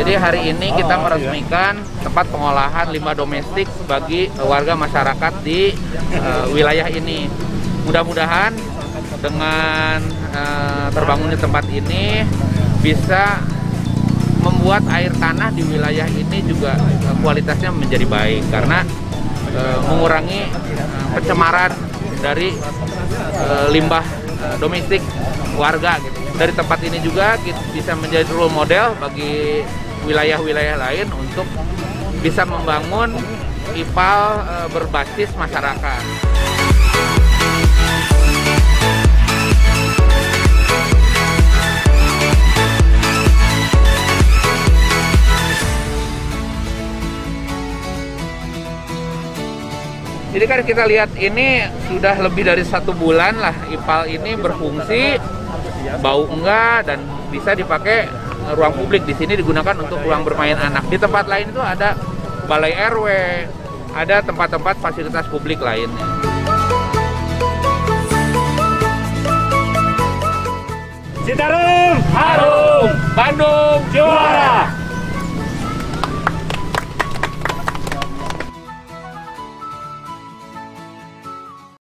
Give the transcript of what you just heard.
Jadi hari ini kita meresmikan tempat pengolahan limbah domestik bagi warga masyarakat di wilayah ini. Mudah-mudahan dengan terbangunnya tempat ini bisa membuat air tanah di wilayah ini juga kualitasnya menjadi baik karena mengurangi pencemaran dari limbah domestik warga gitu. Dari tempat ini juga kita bisa menjadi role model bagi wilayah-wilayah lain untuk bisa membangun IPAL berbasis masyarakat. Jadi kan kita lihat ini sudah lebih dari 1 bulan lah IPAL ini berfungsi, bau enggak, dan bisa dipakai ruang publik. Di sini digunakan untuk ruang bermain anak. Di tempat lain itu ada balai RW, ada tempat-tempat fasilitas publik lainnya. Citarum Harum, Bandung juara.